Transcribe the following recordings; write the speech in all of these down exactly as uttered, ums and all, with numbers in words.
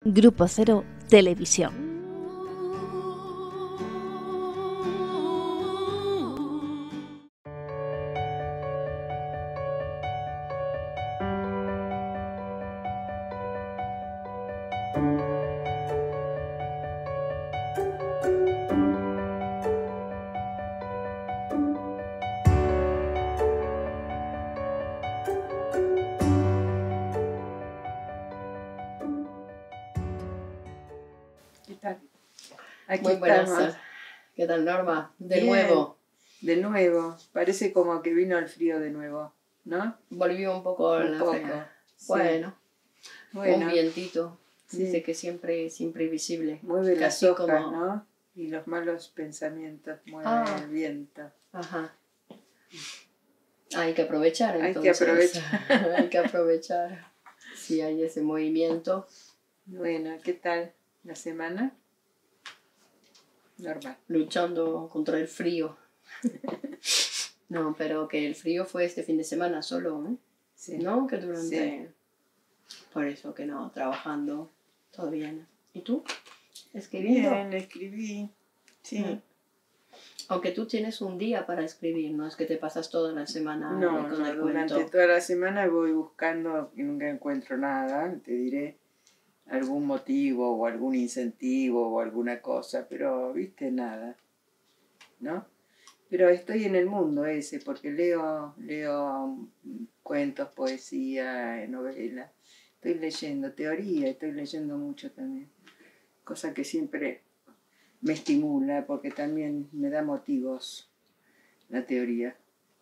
Grupo Cero Televisión. ¿Qué tal? Aquí Muy buenas. estamos. ¿Qué tal, Norma? De Bien. nuevo. De nuevo. Parece como que vino el frío de nuevo, ¿no? Volvió un poco Un la poco. fea. Sí. Bueno, Bueno, un vientito. Sí. Dice que siempre es imprevisible. mueve las Casi hojas, como- ¿no? Y los malos pensamientos mueven Ah. el viento. Ajá. Hay que aprovechar Hay que entonces. aprovechar. Hay que aprovechar. Si hay ese movimiento. Bueno, ¿qué tal la semana? Normal. Luchando contra el frío. No, pero que el frío fue este fin de semana solo, ¿eh? Sí. ¿No? Que durante... Sí. Por eso que no, trabajando, todo bien. ¿Y tú? ¿Escribiendo? Bien, escribí. Sí. Mm. Aunque tú tienes un día para escribir, no es que te pasas toda la semana No, ahí con no, el durante cuento. toda la semana voy buscando y nunca encuentro nada, te diré algún motivo o algún incentivo o alguna cosa, pero viste nada, ¿no? Pero estoy en el mundo ese porque leo, leo mm, cuentos, poesía, novela, estoy leyendo teoría, estoy leyendo mucho también, cosa que siempre me estimula porque también me da motivos la teoría.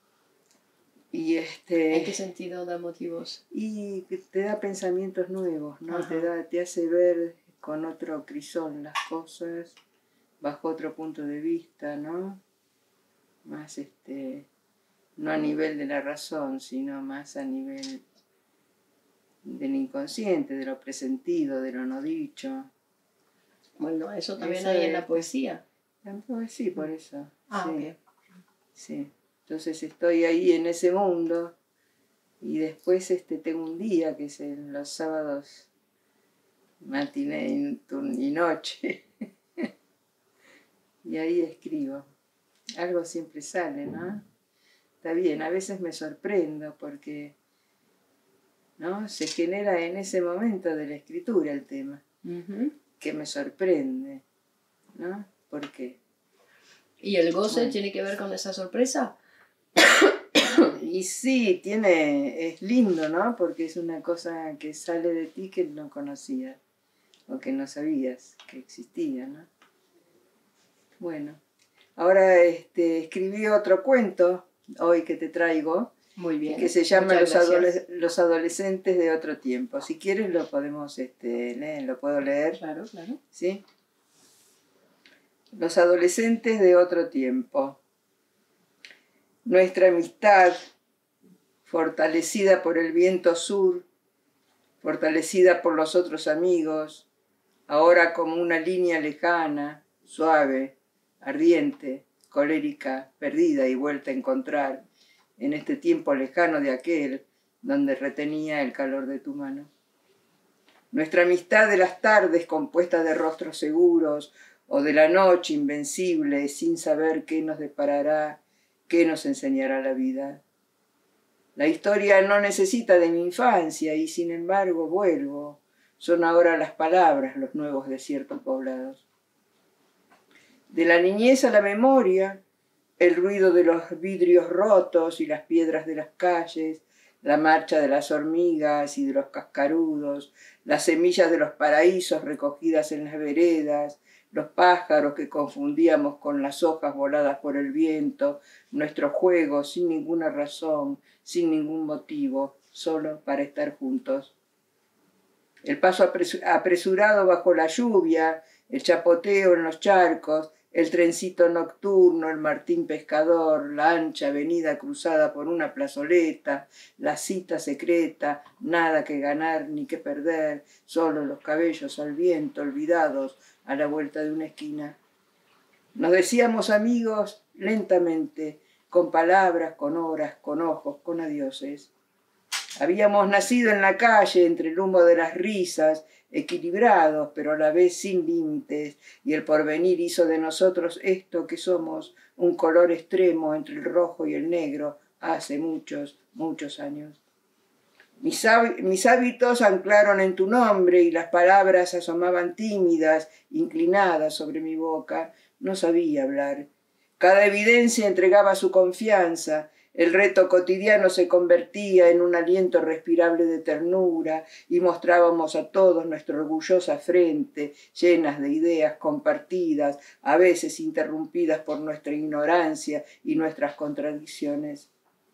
Y este ¿En qué sentido da motivos? y que te da pensamientos nuevos, ¿no? Ajá. Te da, te hace ver con otro crisol las cosas, bajo otro punto de vista, ¿no? Más este, no a nivel de la razón, sino más a nivel del inconsciente, de lo presentido, de lo no dicho. Bueno, eso también Eso hay en es- la poesía. Pues sí, por eso. Ah, sí, ok. sí. Entonces estoy ahí en ese mundo y después este, tengo un día que es en los sábados matiné y turn- y noche y ahí escribo. Algo siempre sale, ¿no? Está bien, a veces me sorprendo porque ¿no? Se genera en ese momento de la escritura el tema, Ujú. que me sorprende, ¿no? ¿Por qué? ¿Y el goce Bueno. tiene que ver con esa sorpresa? Y sí, tiene, es lindo, ¿no? Porque es una cosa que sale de ti que no conocías o que no sabías que existía, ¿no? Bueno, ahora este, escribí otro cuento hoy que te traigo, Muy bien. que se llama Muchas los, gracias. adole- los adolescentes de otro tiempo. Si quieres lo podemos este, leer, lo puedo leer, Claro, claro. ¿sí? Los adolescentes de otro tiempo. Nuestra amistad, fortalecida por el viento sur, fortalecida por los otros amigos, ahora como una línea lejana, suave, ardiente, colérica, perdida y vuelta a encontrar en este tiempo lejano de aquel donde retenía el calor de tu mano. Nuestra amistad de las tardes compuesta de rostros seguros o de la noche invencible sin saber qué nos deparará, qué nos enseñará la vida. La historia no necesita de mi infancia y sin embargo vuelvo. Son ahora las palabras los nuevos desiertos poblados. De la niñez a la memoria, el ruido de los vidrios rotos y las piedras de las calles, la marcha de las hormigas y de los cascarudos, las semillas de los paraísos recogidas en las veredas, los pájaros que confundíamos con las hojas voladas por el viento, nuestros juegos sin ninguna razón, sin ningún motivo, solo para estar juntos. El paso apresurado bajo la lluvia, el chapoteo en los charcos, el trencito nocturno, el Martín pescador, la ancha avenida cruzada por una plazoleta, la cita secreta, nada que ganar ni que perder, solo los cabellos al viento, olvidados a la vuelta de una esquina. Nos decíamos amigos lentamente, con palabras, con horas, con ojos, con adioses. Habíamos nacido en la calle entre el humo de las risas, equilibrados, pero a la vez sin límites, y el porvenir hizo de nosotros esto que somos, un color extremo entre el rojo y el negro, hace muchos, muchos años. Mis, mis hábitos anclaron en tu nombre y las palabras asomaban tímidas, inclinadas sobre mi boca. No sabía hablar. Cada evidencia entregaba su confianza. El reto cotidiano se convertía en un aliento respirable de ternura y mostrábamos a todos nuestra orgullosa frente, llenas de ideas compartidas, a veces interrumpidas por nuestra ignorancia y nuestras contradicciones.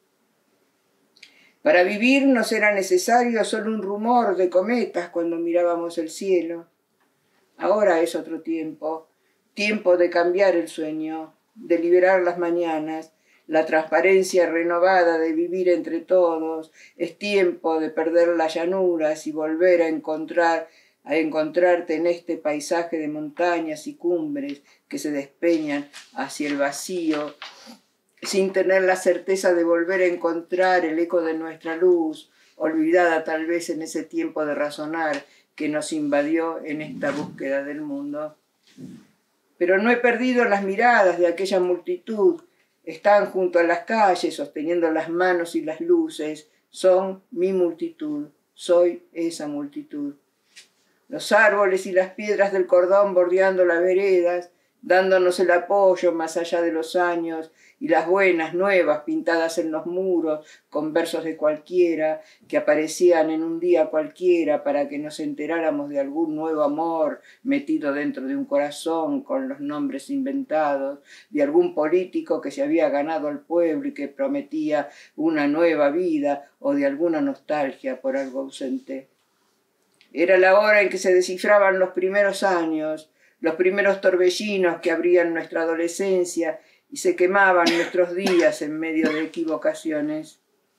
Para vivir nos era necesario solo un rumor de cometas cuando mirábamos el cielo. Ahora es otro tiempo, tiempo de cambiar el sueño, de liberar las mañanas, la transparencia renovada de vivir entre todos. Es tiempo de perder las llanuras y volver a encontrar, a encontrarte en este paisaje de montañas y cumbres que se despeñan hacia el vacío, sin tener la certeza de volver a encontrar el eco de nuestra luz, olvidada tal vez en ese tiempo de razonar que nos invadió en esta búsqueda del mundo. Pero no he perdido las miradas de aquella multitud. Están junto a las calles sosteniendo las manos y las luces. Son mi multitud. Soy esa multitud. Los árboles y las piedras del cordón bordeando las veredas, dándonos el apoyo más allá de los años, y las buenas nuevas pintadas en los muros con versos de cualquiera que aparecían en un día cualquiera para que nos enteráramos de algún nuevo amor metido dentro de un corazón con los nombres inventados, de algún político que se había ganado al pueblo y que prometía una nueva vida, o de alguna nostalgia por algo ausente. Era la hora en que se descifraban los primeros años, los primeros torbellinos que abrían nuestra adolescencia y se quemaban nuestros días en medio de equivocaciones.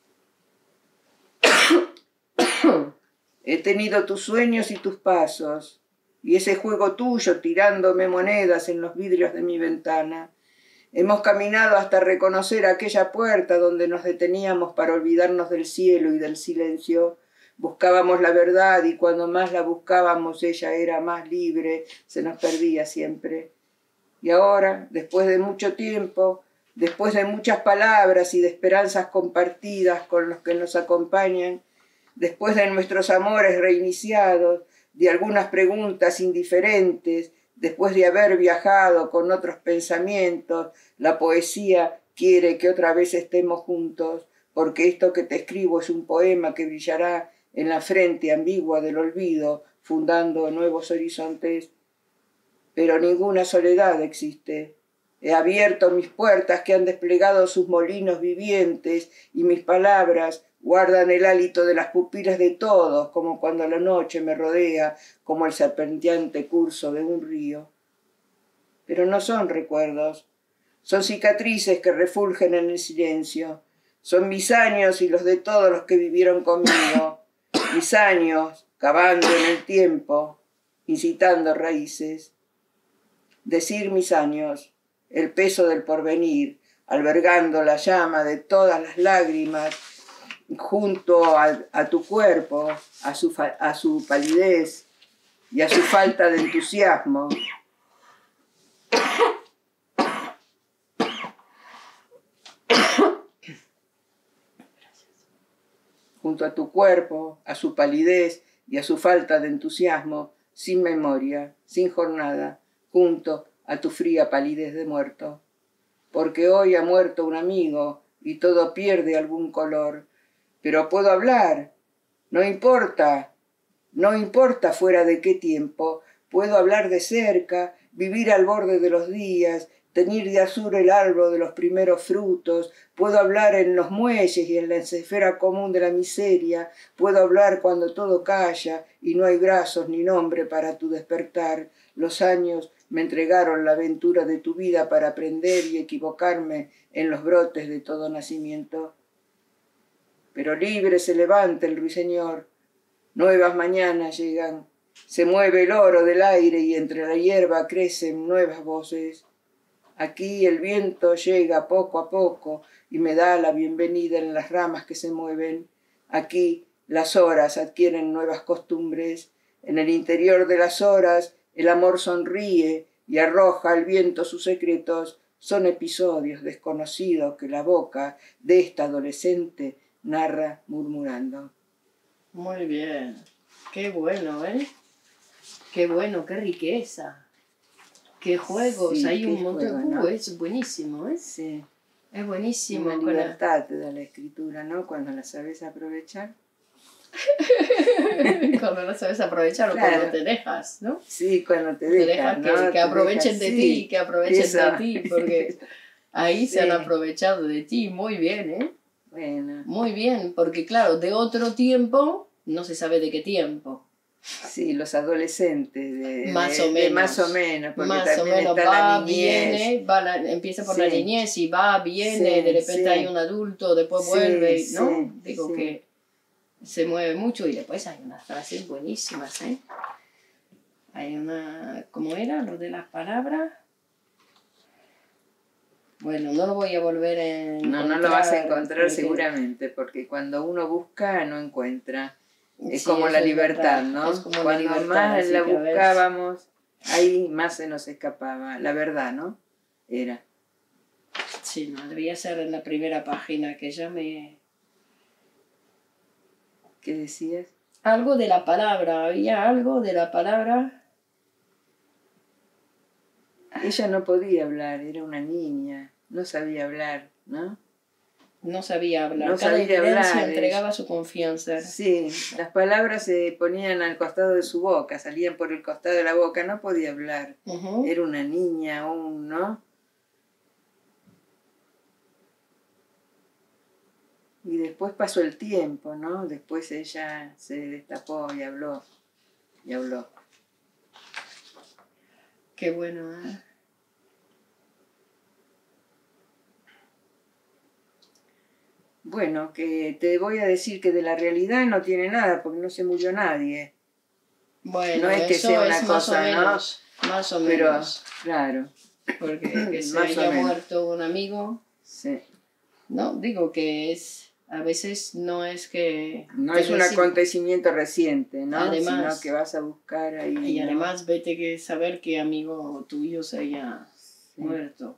He tenido tus sueños y tus pasos, y ese juego tuyo tirándome monedas en los vidrios de mi ventana. Hemos caminado hasta reconocer aquella puerta donde nos deteníamos para olvidarnos del cielo y del silencio. Buscábamos la verdad y cuando más la buscábamos ella era más libre, se nos perdía siempre. Y ahora, después de mucho tiempo, después de muchas palabras y de esperanzas compartidas con los que nos acompañan, después de nuestros amores reiniciados, de algunas preguntas indiferentes, después de haber viajado con otros pensamientos, la poesía quiere que otra vez estemos juntos, porque esto que te escribo es un poema que brillará en la frente ambigua del olvido, fundando nuevos horizontes. Pero ninguna soledad existe. He abierto mis puertas que han desplegado sus molinos vivientes y mis palabras guardan el hálito de las pupilas de todos, como cuando la noche me rodea, como el serpenteante curso de un río. Pero no son recuerdos, son cicatrices que refulgen en el silencio. Son mis años y los de todos los que vivieron conmigo. Mis años, cavando en el tiempo, incitando raíces. Decir mis años, el peso del porvenir, albergando la llama de todas las lágrimas, junto a, a tu cuerpo, a su, a su palidez y a su falta de entusiasmo. Junto a tu cuerpo, a su palidez y a su falta de entusiasmo, sin memoria, sin jornada, junto a tu fría palidez de muerto. Porque hoy ha muerto un amigo y todo pierde algún color. Pero puedo hablar, no importa, no importa fuera de qué tiempo, puedo hablar de cerca, vivir al borde de los días, teñir de azul el árbol de los primeros frutos, puedo hablar en los muelles y en la esfera común de la miseria, puedo hablar cuando todo calla y no hay brazos ni nombre para tu despertar. Los años me entregaron la aventura de tu vida para aprender y equivocarme en los brotes de todo nacimiento. Pero libre se levanta el ruiseñor, nuevas mañanas llegan, se mueve el oro del aire y entre la hierba crecen nuevas voces. Aquí el viento llega poco a poco y me da la bienvenida en las ramas que se mueven. Aquí las horas adquieren nuevas costumbres. En el interior de las horas el amor sonríe y arroja al viento sus secretos. Son episodios desconocidos que la boca de esta adolescente narra murmurando. Muy bien. Qué bueno, ¿eh? Qué bueno, qué riqueza. Qué juegos, Sí, hay qué un montón. juego, ¿no? Uh, es buenísimo, ¿eh? Sí, Es buenísimo. una con la- libertad te da la escritura, ¿no? Cuando la sabes aprovechar. Cuando no sabes aprovechar o Claro. cuando te dejas, ¿no? Sí, cuando te Te dejas, dejas que, ¿no? que Te aprovechen dejas, de sí, ti, que aprovechen eso. de ti, porque ahí se han Sí. aprovechado de ti. Muy bien, ¿eh? Bueno, Muy bien, porque claro, de otro tiempo, no se sabe de qué tiempo. sí, los adolescentes, de, Más de- o de menos. más o menos, porque Más o también menos está va, la niñez. viene, va la- empieza por la Sí. niñez y va, viene, Sí, de repente sí. hay un adulto, después Sí, vuelve, sí, ¿no? Digo sí. que se mueve mucho y después hay unas frases buenísimas, ¿eh? Hay una, ¿cómo era? Lo de las palabras. Bueno, no lo voy a volver a encontrar. No, no lo vas a encontrar porque- seguramente, porque cuando uno busca no encuentra. Es Sí, como eso la es libertad, verdad, ¿no? es como la Cuando libertad, más así la que a ver. buscábamos, ahí más se nos escapaba. La verdad, ¿no? Era. Sí, no, debía ser en la primera página que ya me... ¿Qué decías? Algo de la palabra, había algo de la palabra... Ella no podía hablar, era una niña, no sabía hablar, ¿no? No sabía hablar. No Cada sabía evidencia hablar, entregaba ella. su confianza. Sí, las palabras se ponían al costado de su boca, salían por el costado de la boca, no podía hablar. Ujú. Era una niña aún, ¿no? Y después pasó el tiempo, ¿no? Después ella se destapó y habló, y habló. Qué bueno, ¿eh? Bueno, que te voy a decir que de la realidad no tiene nada, porque no se murió nadie. Bueno, No es que eso sea una es más cosa, o menos. Más o Pero, menos. claro, Porque que se más o haya menos. muerto un amigo. Sí. No, digo que es. A veces no es que. No te es un reci- acontecimiento reciente, ¿no? Además- Sino que vas a buscar ahí. Y ¿no? además, vete que saber qué amigo tuyo se haya Sí. muerto.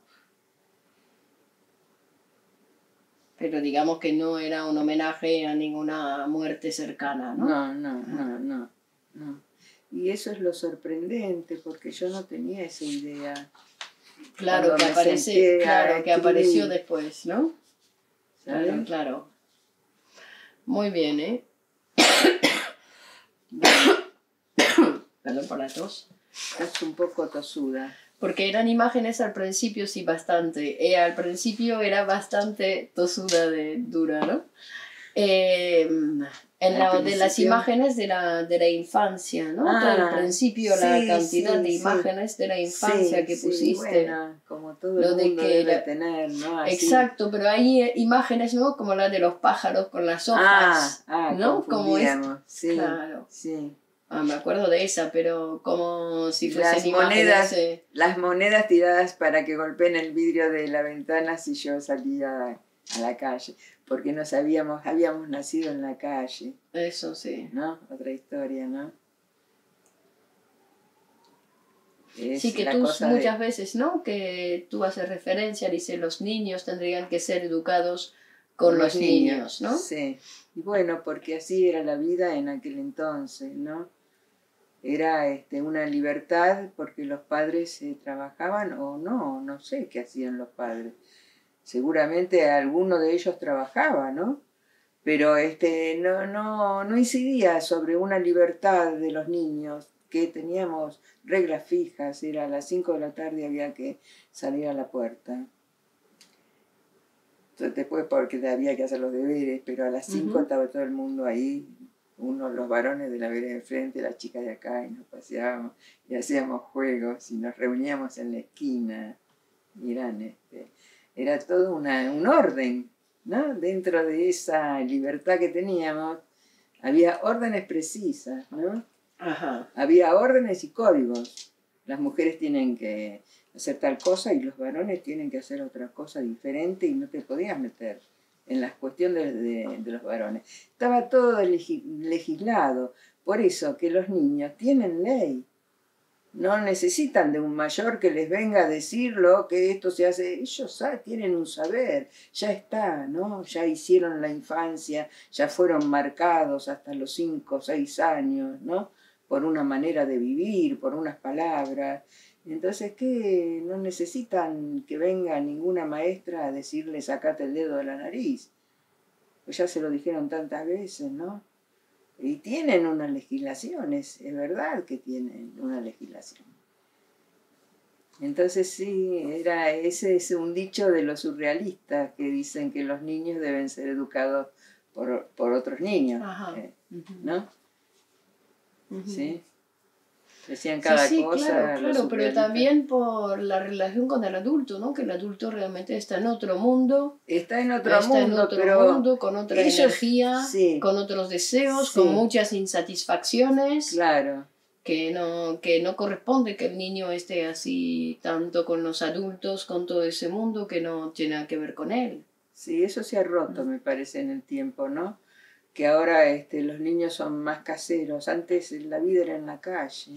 Pero digamos que no era un homenaje a ninguna muerte cercana, ¿no? No, no, no, no, no. Y eso es lo sorprendente, porque yo no tenía esa idea. Claro, Cuando que me aparece, senté a claro, que escribir. apareció después, ¿no? ¿Sabes? Claro, claro. Muy bien, ¿eh? Perdón por la tos. Estás un poco tosuda. Porque eran imágenes al principio, sí, bastante. Eh, al principio era bastante tosuda de dura, ¿no? Eh, en Al la, de las principio. imágenes de la, de la infancia, ¿no? Ah, Al principio la sí, cantidad sí, de sí. imágenes de la infancia Sí, que sí, pusiste. bueno, como todo Lo el de mundo que debe era- tener, ¿no? Así. Exacto, pero hay eh, imágenes, ¿no? Como la de los pájaros con las Ah, hojas, ah, ¿no? Como es, confundíamos. Sí, claro. sí. Ah, me acuerdo de esa, pero como si Las fuesen monedas, imágenes... eh, las monedas tiradas para que golpeen el vidrio de la ventana si yo salía a la calle, porque no sabíamos, habíamos nacido en la calle, Eso sí. ¿no? Otra historia, ¿no? Es Sí, que la tú cosa de- muchas veces, ¿no? Que tú haces referencia, dice, los niños tendrían que ser educados con los niños, ¿no? Sí. Y bueno, porque así era la vida en aquel entonces, ¿no? Era este, una libertad porque los padres eh, trabajaban o no, no sé qué hacían los padres. Seguramente alguno de ellos trabajaba, ¿no? Pero este, no, no, no incidía sobre una libertad de los niños, que teníamos reglas fijas, era a las cinco de la tarde había que salir a la puerta. Entonces, después porque había que hacer los deberes, pero a las cinco Ujú. estaba todo el mundo ahí, unos los varones de la vereda de frente, las chicas de acá, y nos paseábamos y hacíamos juegos y nos reuníamos en la esquina. Mirán, este, era todo una, un orden, ¿no? Dentro de esa libertad que teníamos, había órdenes precisas, ¿no? Ajá. Había órdenes y códigos. Las mujeres tienen que hacer tal cosa y los varones tienen que hacer otra cosa diferente y no te podías meter en las cuestiones de, de, de los varones. Estaba todo legi- legislado, por eso que los niños tienen ley. No necesitan de un mayor que les venga a decirlo, que esto se hace. Ellos saben, tienen un saber, ya está, ¿no? Ya hicieron la infancia, ya fueron marcados hasta los cinco o seis años, ¿no? Por una manera de vivir, por unas palabras. Entonces, ¿qué? No necesitan que venga ninguna maestra a decirles sacate el dedo de la nariz. Pues ya se lo dijeron tantas veces, ¿no? Y tienen una legislación, es, es verdad que tienen una legislación. Entonces sí, era, ese es un dicho de los surrealistas que dicen que los niños deben ser educados por, por otros niños. Ajá. Eh, Uh-huh. ¿No? Uh-huh. ¿Sí? Decían cada sí, sí, cosa. claro, los claro, pero también por la relación con el adulto, ¿no? Que el adulto realmente está en otro mundo. Está en otro está mundo, en otro pero mundo, con otra ellos, energía, sí, con otros deseos, sí, con muchas insatisfacciones. Claro. Que no, que no corresponde que el niño esté así tanto con los adultos, con todo ese mundo que no tiene nada que ver con él. Sí, eso se ha roto, me parece, en el tiempo, ¿no? Que ahora este, los niños son más caseros. Antes la vida era en la calle.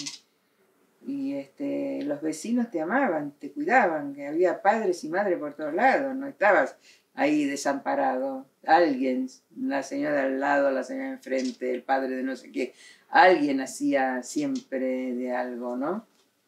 Y este, los vecinos te amaban, te cuidaban, que había padres y madres por todos lados, no estabas ahí desamparado. Alguien, la señora al lado, la señora enfrente, el padre de no sé qué, alguien hacía siempre de algo, ¿no?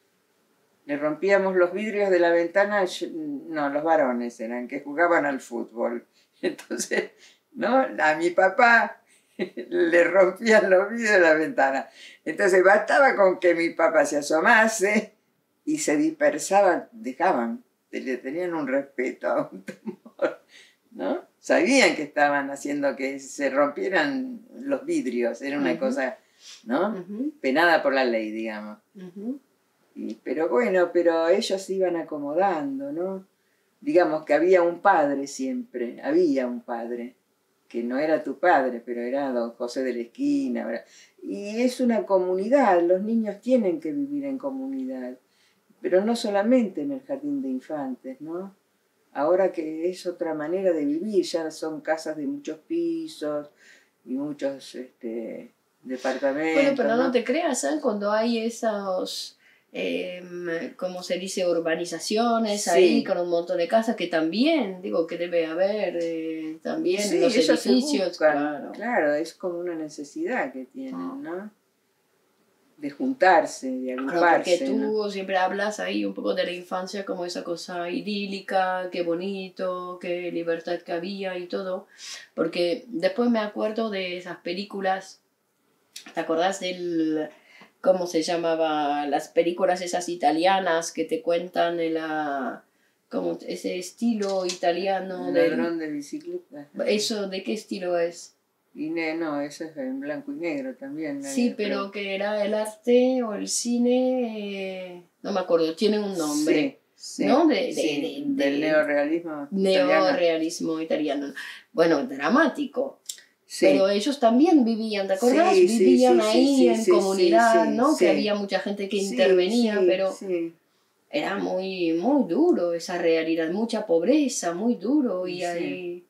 Le rompíamos los vidrios de la ventana, no, los varones eran, que jugaban al fútbol. Entonces, ¿no? A mi papá le rompían los vidrios de la ventana. Entonces bastaba con que mi papá se asomase y se dispersaban, dejaban, le tenían un respeto, un temor, ¿no? Sabían que estaban haciendo que se rompieran los vidrios, era una uh-huh. cosa, ¿no? Uh-huh. Penada por la ley, digamos. Uh-huh. Y, pero bueno, pero ellos se iban acomodando, ¿no? Digamos que había un padre siempre, había un padre, que no era tu padre, pero era don José de la esquina, ¿verdad? Y es una comunidad, los niños tienen que vivir en comunidad, pero no solamente en el jardín de infantes, ¿no? Ahora que es otra manera de vivir, ya son casas de muchos pisos y muchos este, departamentos. Bueno, pero no, ¿no? te creas, ¿eh? Cuando hay esos... Eh, como se dice, urbanizaciones, sí. ahí con un montón de casas que también, digo, que debe haber eh, también sí, los edificios. Claro. claro, es como una necesidad que tienen, oh. ¿no? De juntarse, de agruparse. Claro, porque tú ¿no? siempre hablas ahí un poco de la infancia como esa cosa idílica, qué bonito, qué libertad que había y todo, porque después me acuerdo de esas películas, ¿te acordás del... ¿Cómo se llamaba? Las películas esas italianas que te cuentan de la, como ese estilo italiano. El ladrón de, de bicicleta. ¿Eso de qué estilo es? Y ne, no, eso es en blanco y negro también. Sí, eh, pero, pero que era el arte o el cine, eh, no me acuerdo, tiene un nombre. Sí, sí, ¿no? De, de, sí, de, de, del neorrealismo. Neorrealismo italiano. italiano. Bueno, dramático. Sí. Pero ellos también vivían, ¿te acordás? Sí, vivían sí, sí, ahí sí, en sí, comunidad, sí, ¿no? sí. Que había mucha gente que Sí, intervenía, sí, pero sí. era muy, muy duro esa realidad, mucha pobreza, muy duro. Y sí. ahí...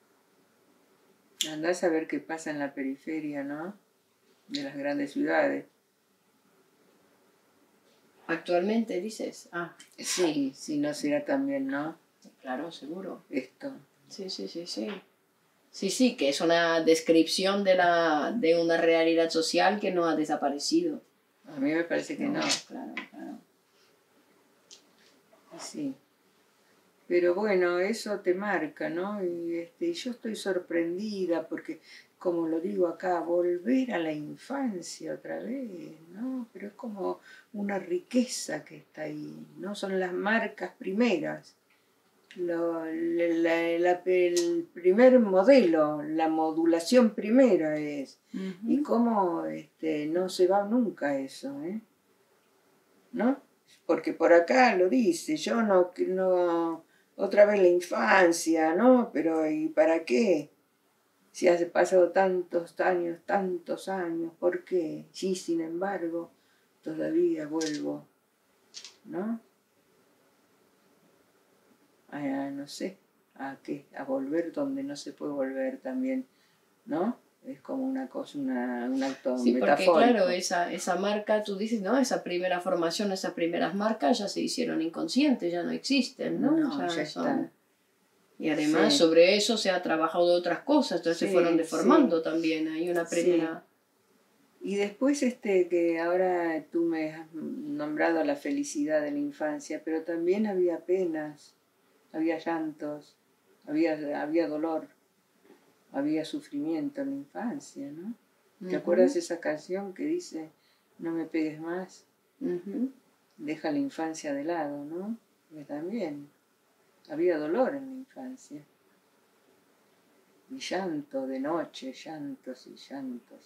Andás a ver qué pasa en la periferia, ¿no? De las grandes ciudades. Actualmente, dices. Ah. Sí, sí, no será también, ¿no? Claro, seguro. Esto. Sí, sí, sí, sí. Sí, sí, que es una descripción de, la, de una realidad social que no ha desaparecido. A mí me parece que no. no. Claro, claro. Sí. Pero bueno, eso te marca, ¿no? Y este, yo estoy sorprendida porque, como lo digo acá, volver a la infancia otra vez, ¿no? Pero es como una riqueza que está ahí, ¿no? Son las marcas primeras. Lo, la, la, la, el primer modelo, la modulación primera es. Uh-huh. Y cómo este, no se va nunca eso, ¿eh? ¿No? Porque por acá lo dice, yo no, no, otra vez la infancia, ¿no? Pero ¿y para qué? Si hace pasado tantos años, tantos años, ¿por qué? Sí, sin embargo, todavía vuelvo, ¿no? A, no sé, a qué, a volver donde no se puede volver también, ¿no? es como una cosa, una, un acto Sí, porque metafórico. claro, esa, esa marca, tú dices, ¿no? Esa primera formación, esas primeras marcas ya se hicieron inconscientes, ya no existen, ¿no? No, O sea, ya son- está. Y además Sí. sobre eso se ha trabajado otras cosas, entonces Sí, se fueron deformando sí. también. Hay una Sí. primera... Y después este que ahora tú me has nombrado la felicidad de la infancia, pero también había penas, había llantos, había, había dolor, había sufrimiento en la infancia, ¿no? ¿Te Ujú, acuerdas esa canción que dice no me pegues más, ujú. deja la infancia de lado, ¿no? Porque también había dolor en la infancia. Y llanto de noche, llantos y llantos.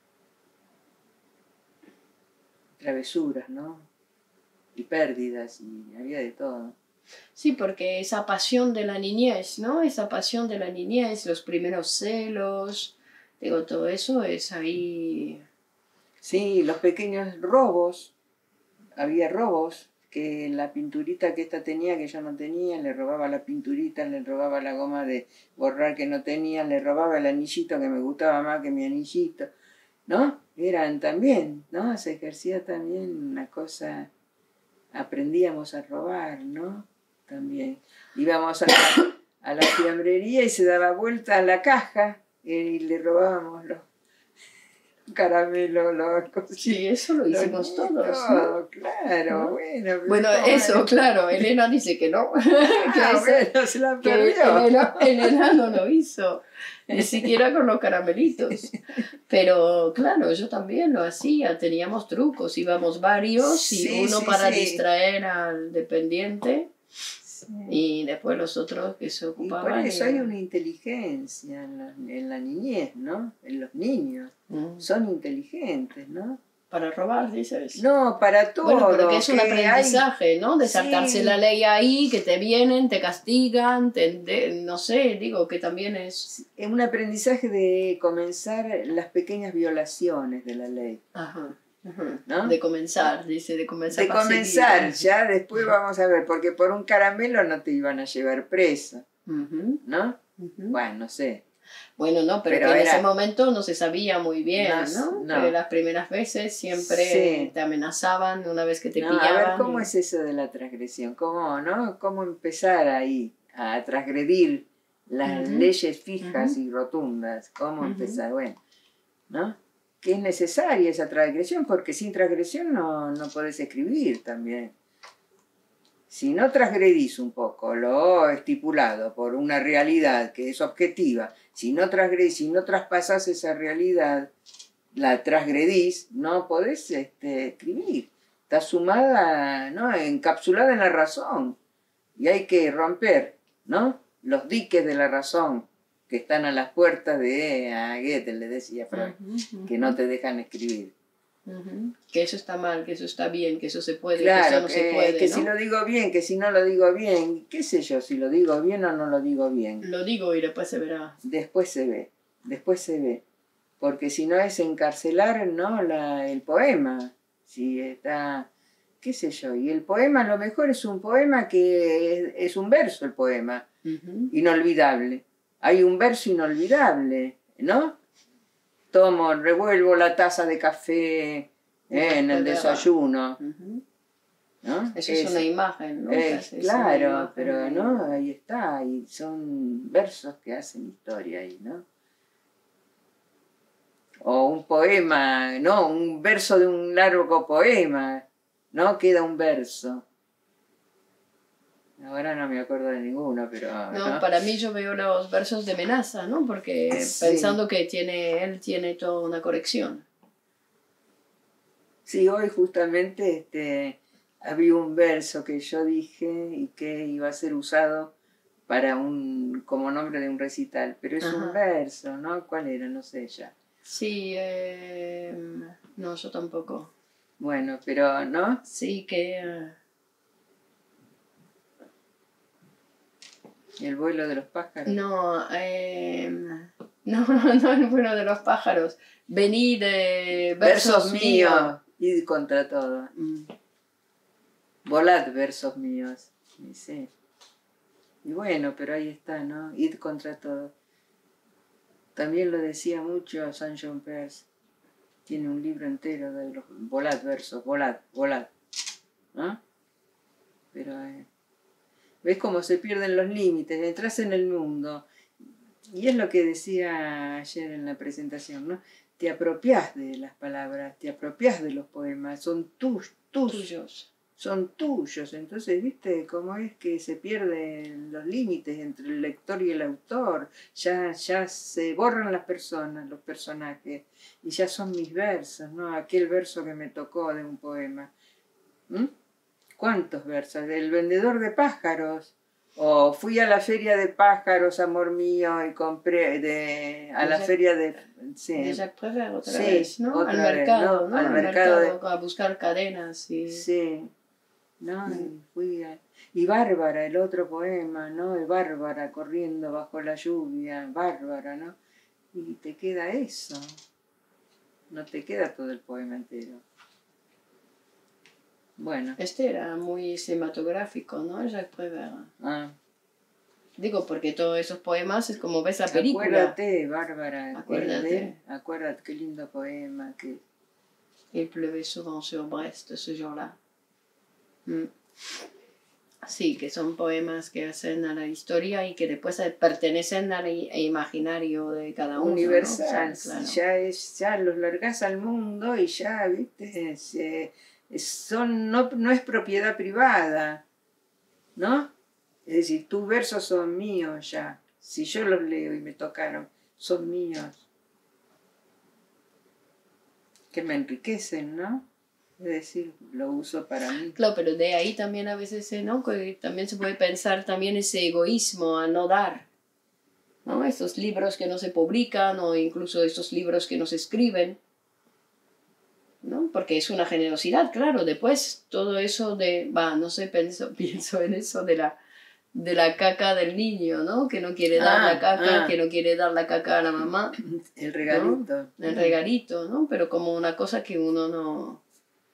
Travesuras, ¿no? Y pérdidas, y había de todo. Sí, porque esa pasión de la niñez, ¿no? Esa pasión de la niñez, los primeros celos, digo, todo eso es ahí... Sí, los pequeños robos, había robos, que la pinturita que esta tenía que yo no tenía, le robaba la pinturita, le robaba la goma de borrar que no tenía, le robaba el anillito que me gustaba más que mi anillito, ¿no? Eran también, ¿no? Se ejercía también una cosa, aprendíamos a robar, ¿no? También. Íbamos a la, a la fiambrería y se daba vuelta a la caja y le robábamos los caramelos, los cosas. Sí, eso lo hicimos Los todos, nietos, ¿no? claro, ¿No? bueno. pero Bueno, ¿cómo eso, es? claro, Elena dice que no, que, Ah, ese- bueno, se la que perdió. Elena, Elena no lo hizo, ni siquiera con los caramelitos. Pero claro, yo también lo hacía, teníamos trucos, íbamos varios y Sí, uno sí, para sí. distraer al dependiente Sí. y después los otros que se Y por ocupaban. eso y- hay una inteligencia en la, en la niñez, ¿no? En los niños. Mm. Son inteligentes, ¿no? Para robar, dices. No, para todo. Bueno, pero que es un que hay- aprendizaje, ¿no? De Sí. saltarse la ley ahí, que te vienen, te castigan, te, de- no sé, digo que también es... Es un aprendizaje de comenzar las pequeñas violaciones de la ley. Ajá, ajá. ¿No? De comenzar, dice, de comenzar. De para comenzar, seguir. ya después vamos a ver, porque por un caramelo no te iban a llevar preso, Ujú, ¿no? ujú. Bueno, no sé. Bueno, no, pero, Pero que en era- ese momento no se sabía muy bien, No, ¿no? no. Que las primeras veces siempre Sí. te amenazaban una vez que te No, pillaban. a ver, ¿cómo y- es eso de la transgresión? ¿Cómo, no? ¿Cómo empezar ahí a transgredir las Ujú. leyes fijas Ujú. y rotundas? ¿Cómo Ujú. empezar? Bueno, ¿no? Que es necesaria esa transgresión, porque sin transgresión no, no podés escribir también. Si no transgredís un poco lo estipulado por una realidad que es objetiva, si no transgredís, si no traspasás esa realidad, la transgredís, no podés este, escribir. Está sumada, ¿no? Encapsulada en la razón. Y hay que romper, ¿no? Los diques de la razón que están a las puertas de, a Goethe le decía Freud, Ujú, ujú. que no te dejan escribir. Ujú. Que eso está mal, que eso está bien, que eso se puede, que Claro, eso no que, se puede, que ¿no? si lo digo bien, que si no lo digo bien, qué sé yo, si lo digo bien o no lo digo bien. Lo digo y después se verá. Después se ve, después se ve. Porque si no es encarcelar, ¿no? La, el poema. Si está, qué sé yo. Y el poema a lo mejor es un poema que es, es un verso el poema, Ujú. inolvidable. Hay un verso inolvidable, ¿no? Tomo, revuelvo la taza de café eh, en el desayuno, Ujú. ¿no? Eso es, una imagen, ¿no? Eh, Casi es una claro, imagen pero de- no, ahí está, y son versos que hacen historia ahí, ¿no? O un poema, no, un verso de un largo poema, ¿no? Queda un verso. Ahora no me acuerdo de ninguno, pero... No, ¿no? para mí yo veo los versos de Menaza, ¿no? Porque Sí. pensando que tiene, él tiene toda una corrección. Sí, hoy justamente este, había un verso que yo dije y que iba a ser usado para un, como nombre de un recital, pero es Ajá. un verso, ¿no? ¿Cuál era? No sé ya. Sí, eh, no, yo tampoco. Bueno, pero, ¿no? Sí, que... eh, El vuelo de los pájaros. no, eh, no, no el vuelo de los pájaros. Vení de versos, Versos míos. Id contra todo. Mm. Volad, versos míos. Y sí. Y bueno, pero ahí está, ¿no? Id contra todo. También lo decía mucho Saint John Perse. Tiene un libro entero de los volad versos, volad, volad. ¿No? Pero eh, ves cómo se pierden los límites, entras en el mundo. Y es lo que decía ayer en la presentación, ¿no? Te apropiás de las palabras, te apropiás de los poemas, son tus, tus, tuyos. Son tuyos. Entonces, ¿viste cómo es que se pierden los límites entre el lector y el autor? Ya, ya se borran las personas, los personajes, y ya son mis versos, ¿no? Aquel verso que me tocó de un poema. ¿Mm? ¿Cuántos versos? Del vendedor de pájaros. O fui a la feria de pájaros, amor mío, y compré de, a De la Jacques, feria de... Sí, de Jacques Prévert otra sí, vez, ¿no? otra Al vez, mercado, ¿no? ¿no? Al Al mercado mercado, de- a buscar cadenas y... Sí, ¿no? Mm. Y fui a- y Bárbara, el otro poema, ¿no? De Bárbara corriendo bajo la lluvia, Bárbara, ¿no? Y te queda eso. No te queda todo el poema entero. Bueno. Este era muy cinematográfico, ¿no? Jacques Prévert. Ah, Digo, porque todos esos poemas es como ves la película. acuérdate, Bárbara. Acuérdate. ¿eh? Acuérdate, qué lindo poema. Que... Il pleuvait souvent sur Brest ce jour-là. Mm. Sí, que son poemas que hacen a la historia y que después pertenecen al i- imaginario de cada uno. universal, ¿no? O sea, claro. ya, es, ya los largás al mundo y ya, viste, se, es- son, no, no es propiedad privada, ¿no? Es decir, tus versos son míos ya, si yo los leo y me tocaron, son míos, que me enriquecen, ¿no? Es decir, lo uso para mí. Claro, pero de ahí también a veces, eh, ¿no? Que también se puede pensar también ese egoísmo a no dar, ¿no? Estos libros que no se publican o incluso estos libros que no se escriben, ¿no? Porque es una generosidad, claro. Después todo eso de, va, no sé, pienso, pienso en eso de la, de la caca del niño, ¿no? Que no quiere dar Ah, la caca, ah. que no quiere dar la caca a la mamá, El regalito. el regalito, ¿no? Pero como una cosa que uno no,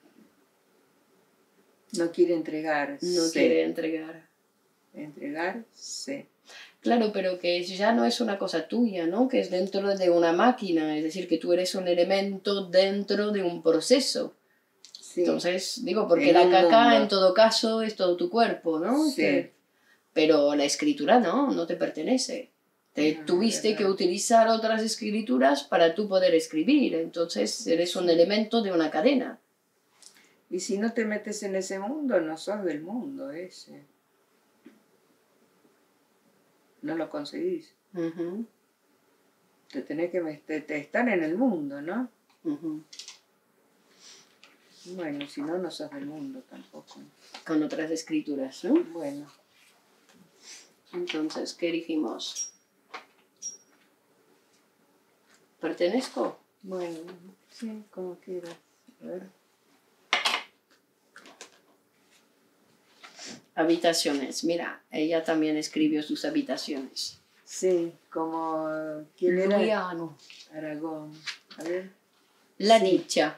No quiere entregar. no quiere entregar. Entregarse. Claro, pero que ya no es una cosa tuya, ¿no? Que es dentro de una máquina, es decir, que tú eres un elemento dentro de un proceso. Sí. Entonces, digo, porque En la un caca mundo. en todo caso es todo tu cuerpo, ¿no? Sí. Que- pero la escritura no, no te pertenece. Te Ah, tuviste verdad. que utilizar otras escrituras para tú poder escribir, entonces eres un elemento de una cadena. Y si no te metes en ese mundo, no sos del mundo ese. No lo conseguís. Ujú, Te tenés que meter, te estar en el mundo, ¿no? ujú. Bueno, si no, no sos del mundo tampoco. Con otras escrituras, ¿no? Bueno, Entonces, ¿qué dijimos? ¿Pertenezco? bueno, sí, como quieras. A ver. Habitaciones. Mira, ella también escribió sus habitaciones. Sí, como... ¿Quién era? Luiano. Aragón. A ver. La Sí. dicha.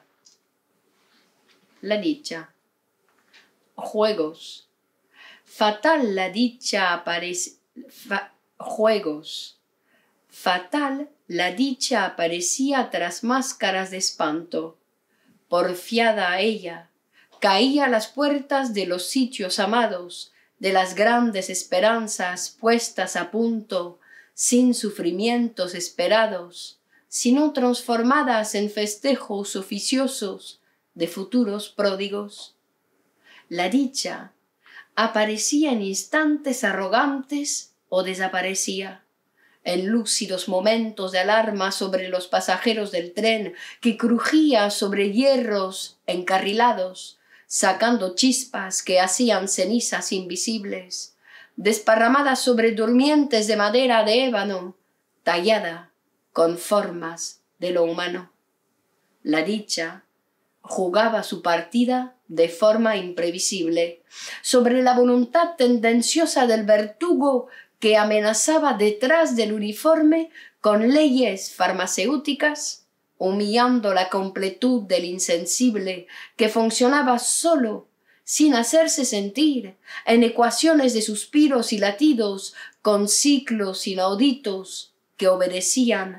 La dicha. Juegos. Fatal la dicha aparece... fa- juegos. Fatal la dicha aparecía tras máscaras de espanto. Porfiada a ella, caía a las puertas de los sitios amados, de las grandes esperanzas puestas a punto, sin sufrimientos esperados, sino transformadas en festejos oficiosos de futuros pródigos. La dicha aparecía en instantes arrogantes o desaparecía, en lúcidos momentos de alarma sobre los pasajeros del tren que crujía sobre hierros encarrilados, sacando chispas que hacían cenizas invisibles, desparramadas sobre durmientes de madera de ébano, tallada con formas de lo humano. La dicha jugaba su partida de forma imprevisible, sobre la voluntad tendenciosa del verdugo que amenazaba detrás del uniforme con leyes farmacéuticas, humillando la completud del insensible que funcionaba solo, sin hacerse sentir, en ecuaciones de suspiros y latidos, con ciclos inauditos que obedecían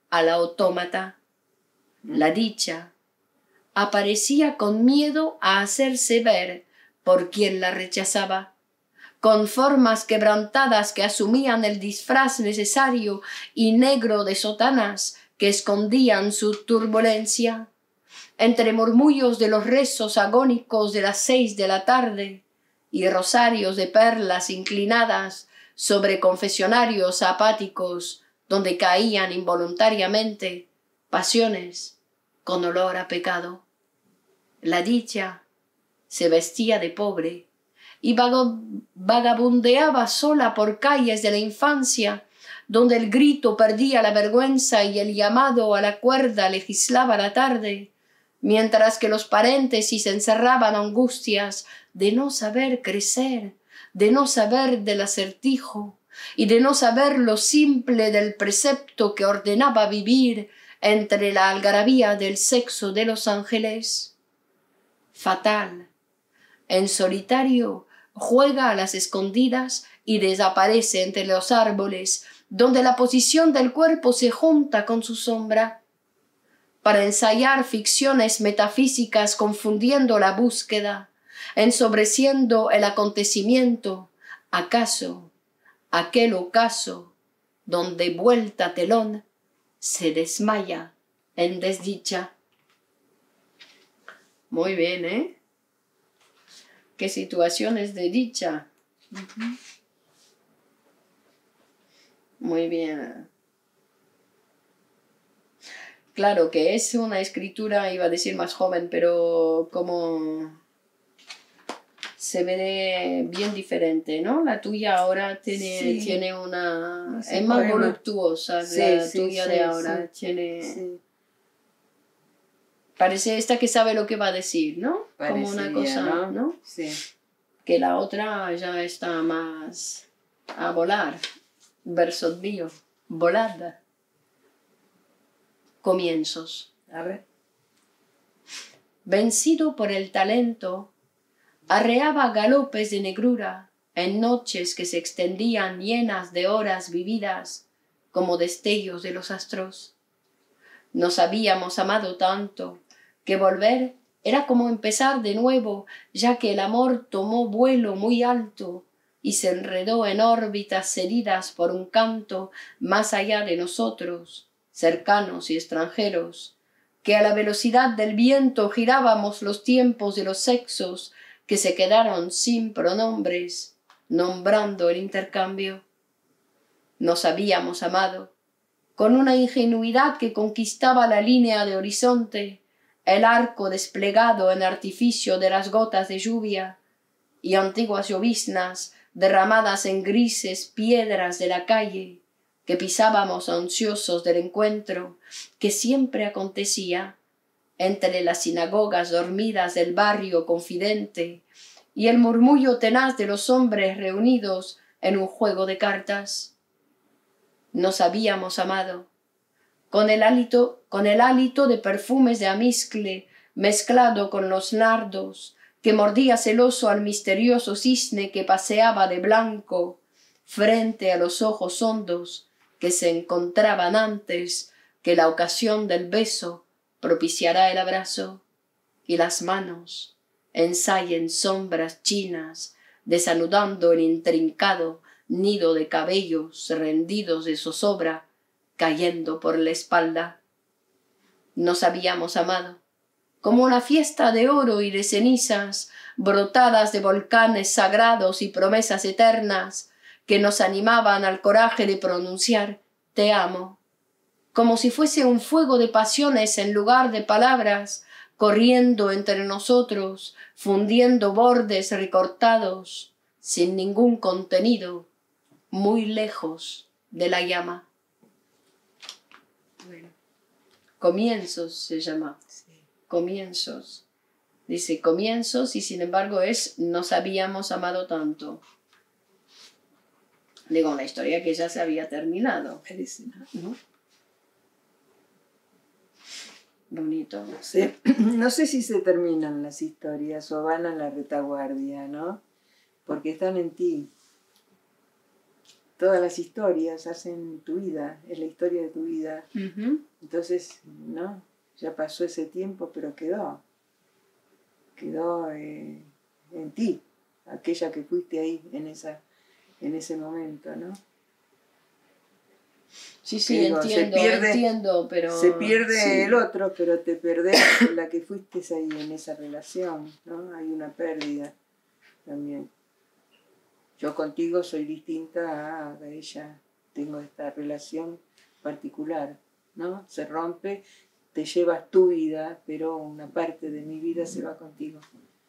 al autómata. La dicha aparecía con miedo a hacerse ver por quien la rechazaba, con formas quebrantadas que asumían el disfraz necesario y negro de sotanas que escondían su turbulencia. Entre murmullos de los rezos agónicos de las seis de la tarde y rosarios de perlas inclinadas sobre confesionarios apáticos donde caían involuntariamente pasiones con olor a pecado. La dicha se vestía de pobre y vagabundeaba sola por calles de la infancia, donde el grito perdía la vergüenza y el llamado a la cuerda legislaba la tarde, mientras que los paréntesis encerraban angustias de no saber crecer, de no saber del acertijo y de no saber lo simple del precepto que ordenaba vivir entre la algarabía del sexo de los ángeles. Fatal, en solitario, juega a las escondidas y desaparece entre los árboles, donde la posición del cuerpo se junta con su sombra, para ensayar ficciones metafísicas confundiendo la búsqueda, ensobreciendo el acontecimiento, acaso aquel ocaso donde vuelta telón se desmaya en desdicha. Muy bien, ¿eh? ¿Qué situaciones de dicha? Uh-huh. Muy bien. Claro que es una escritura, iba a decir más joven, pero como se ve bien diferente, ¿no? La tuya ahora tiene, sí. tiene una... Sí, es más poema. Voluptuosa, sí, la sí, tuya sí, de ahora. Sí, tiene... Sí. Parece esta que sabe lo que va a decir, ¿no? Parecería, como una cosa, ¿no? ¿no? Sí. Que la otra ya está más a volar. Versos míos. Volada. Comienzos. A ver. Vencido por el talento, arreaba galopes de negrura en noches que se extendían llenas de horas vividas como destellos de los astros. Nos habíamos amado tanto que volver era como empezar de nuevo, ya que el amor tomó vuelo muy alto y se enredó en órbitas heridas por un canto más allá de nosotros, cercanos y extranjeros, que a la velocidad del viento girábamos los tiempos de los sexos que se quedaron sin pronombres, nombrando el intercambio. Nos habíamos amado, con una ingenuidad que conquistaba la línea de horizonte, el arco desplegado en artificio de las gotas de lluvia y antiguas lloviznas derramadas en grises piedras de la calle que pisábamos ansiosos del encuentro que siempre acontecía entre las sinagogas dormidas del barrio confidente y el murmullo tenaz de los hombres reunidos en un juego de cartas. Nos habíamos amado, con el hálito, con el hálito de perfumes de amizcle mezclado con los nardos, que mordía celoso al misterioso cisne que paseaba de blanco frente a los ojos hondos que se encontraban antes que la ocasión del beso propiciará el abrazo, y las manos ensayen sombras chinas desanudando el intrincado nido de cabellos rendidos de zozobra cayendo por la espalda. Nos habíamos amado, como una fiesta de oro y de cenizas, brotadas de volcanes sagrados y promesas eternas que nos animaban al coraje de pronunciar «te amo», como si fuese un fuego de pasiones en lugar de palabras, corriendo entre nosotros, fundiendo bordes recortados, sin ningún contenido, muy lejos de la llama. Bueno, comienzos se llama. Sí. Comienzos. Dice comienzos y sin embargo es nos habíamos amado tanto. Digo, una historia que ya se había terminado. ¿No? Bonito. No sé, no sé si se terminan las historias o van a la retaguardia, ¿no? Porque están en ti. todas las historias hacen tu vida, es la historia de tu vida. Uh-huh. Entonces, ¿no? Ya pasó ese tiempo, pero quedó. Quedó eh, en ti, aquella que fuiste ahí en, esa, en ese momento, ¿no? Sí, sí, digo, entiendo, se pierde, entiendo, pero... Se pierde sí. el otro, pero te perdés la que fuiste ahí en esa relación, ¿no? Hay una pérdida también. Yo contigo soy distinta a ella, tengo esta relación particular, ¿no? Se rompe, te llevas tu vida, pero una parte de mi vida se va contigo.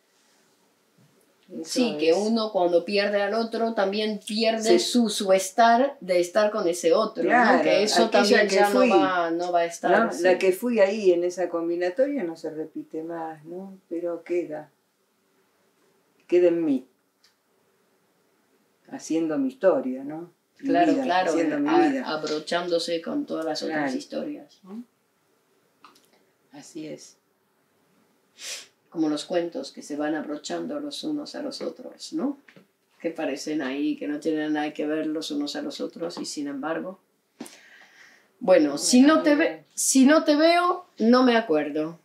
Eso sí, es. Que uno cuando pierde al otro también pierde sí. su, su estar de estar con ese otro, claro, ¿no? Que eso también que ya fui, no, va, no va a estar. ¿no? Sí. La que fui ahí en esa combinatoria no se repite más, ¿no? Pero queda, queda en mí, haciendo mi historia, ¿no? Mi claro, vida, claro, haciendo a, mi vida. abrochándose con todas las claro. otras historias, ¿no? Así es. Como los cuentos que se van abrochando los unos a los otros, ¿no? Que parecen ahí, que no tienen nada que ver los unos a los otros y sin embargo... Bueno, si no te, ve, si no te veo, no me acuerdo.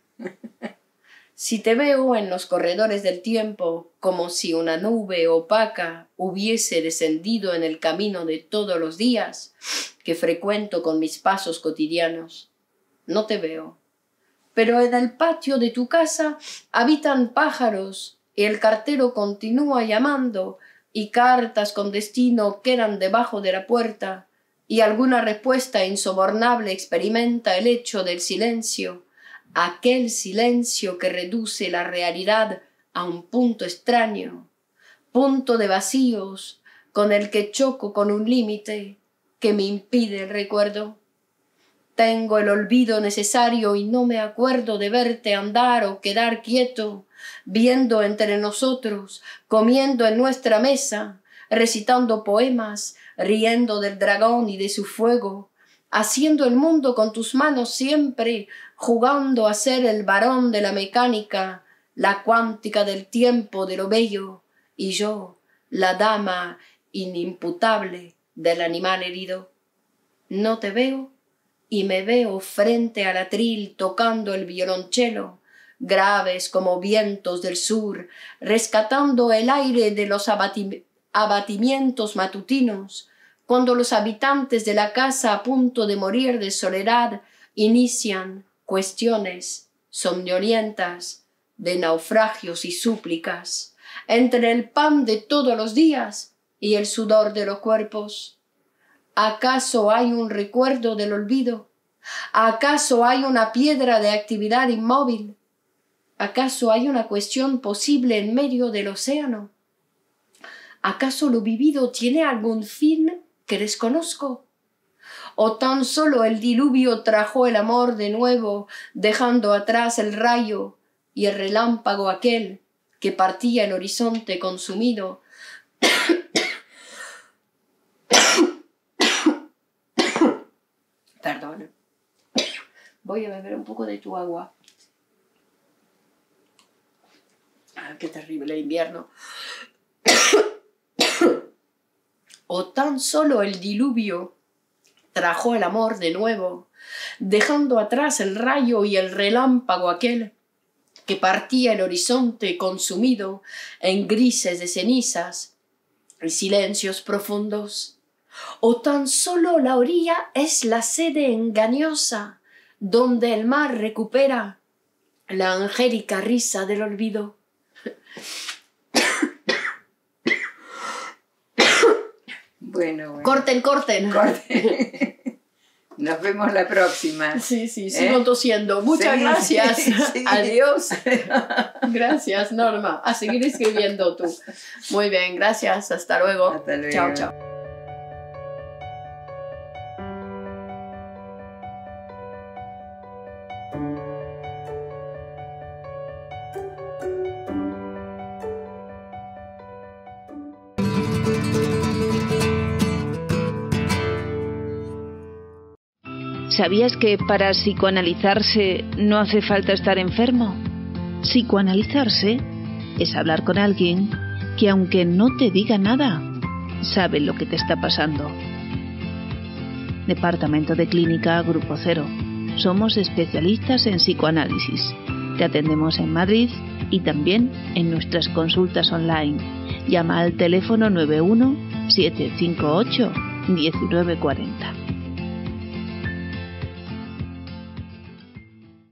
Si te veo en los corredores del tiempo, como si una nube opaca hubiese descendido en el camino de todos los días que frecuento con mis pasos cotidianos, no te veo. Pero en el patio de tu casa habitan pájaros y el cartero continúa llamando y cartas con destino quedan debajo de la puerta y alguna respuesta insobornable experimenta el hecho del silencio, aquel silencio que reduce la realidad a un punto extraño, punto de vacíos con el que choco con un límite que me impide el recuerdo. Tengo el olvido necesario y no me acuerdo de verte andar o quedar quieto, viendo entre nosotros, comiendo en nuestra mesa, recitando poemas, riendo del dragón y de su fuego, haciendo el mundo con tus manos siempre, jugando a ser el varón de la mecánica, la cuántica del tiempo de lo bello, y yo, la dama inimputable del animal herido. No te veo, y me veo frente al atril tocando el violonchelo, graves como vientos del sur, rescatando el aire de los abati- abatimientos matutinos, cuando los habitantes de la casa a punto de morir de soledad inician cuestiones somnolientas de naufragios y súplicas, entre el pan de todos los días y el sudor de los cuerpos. ¿Acaso hay un recuerdo del olvido? ¿Acaso hay una piedra de actividad inmóvil? ¿Acaso hay una cuestión posible en medio del océano? ¿Acaso lo vivido tiene algún fin que desconozco? ¿O tan solo el diluvio trajo el amor de nuevo, dejando atrás el rayo y el relámpago aquel que partía el horizonte consumido? Perdón. Voy a beber un poco de tu agua. Ah, qué terrible invierno. O tan solo el diluvio trajo el amor de nuevo, dejando atrás el rayo y el relámpago aquel que partía el horizonte consumido en grises de cenizas y silencios profundos. O tan solo la orilla es la sede engañosa donde el mar recupera la angélica risa del olvido. Bueno, bueno. Corten, corten. Corten. Nos vemos la próxima. Sí, sí, sigo ¿Eh? tosiendo. Muchas Sí, gracias. sí, sí. Adiós. Gracias, Norma. A seguir escribiendo tú. Muy bien, gracias. Hasta luego. Hasta luego. Chao, chao. ¿Sabías que para psicoanalizarse no hace falta estar enfermo? Psicoanalizarse es hablar con alguien que, aunque no te diga nada, sabe lo que te está pasando. Departamento de Clínica Grupo Cero. Somos especialistas en psicoanálisis. Te atendemos en Madrid y también en nuestras consultas online. Llama al teléfono nueve uno siete cinco ocho uno nueve cuatro cero.